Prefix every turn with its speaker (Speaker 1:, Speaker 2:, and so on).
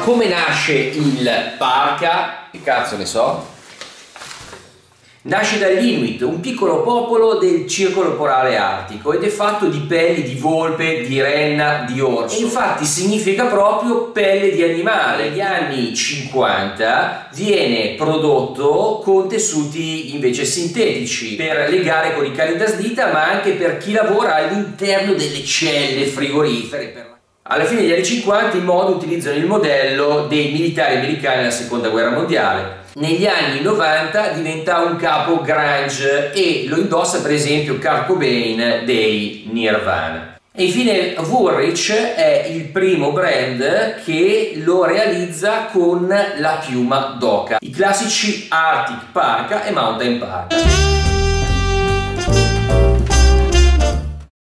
Speaker 1: come nasce il parka? Che cazzo ne so? Nasce dagli Inuit, un piccolo popolo del circolo polare artico, ed è fatto di pelli di volpe, di renna, di orso. E infatti significa proprio pelle di animale. Negli anni 50 viene prodotto con tessuti invece sintetici per legare con i cani da slitta, ma anche per chi lavora all'interno delle celle frigorifere. Alla fine degli anni 50 i mod utilizzano il modello dei militari americani nella seconda guerra mondiale. Negli anni 90 diventa un capo grunge e lo indossa per esempio Kurt Cobain dei Nirvana. E infine Woolrich è il primo brand che lo realizza con la piuma d'oca, i classici Arctic Parka e Mountain Parka.